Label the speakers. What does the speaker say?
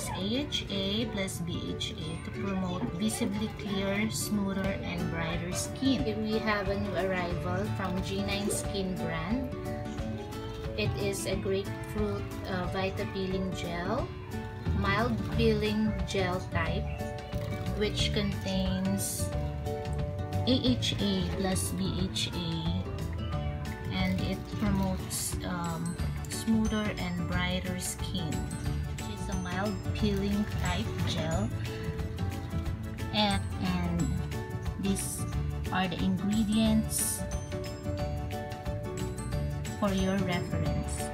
Speaker 1: is AHA plus BHA to promote visibly clearer, smoother, and brighter skin. We have a new arrival from G9Skin brand. It is a grapefruit Vita Peeling Gel, mild peeling gel type, which contains AHA plus BHA, and it promotes smoother and brighter skin. It's a mild peeling type gel, and these are the ingredients for your reference.